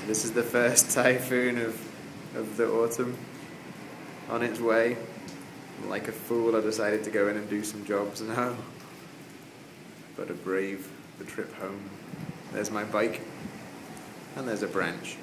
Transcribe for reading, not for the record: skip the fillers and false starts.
So this is the first typhoon of the autumn on its way. Like a fool, I decided to go in and do some jobs now. But I brave the trip home. There's my bike, and there's a branch.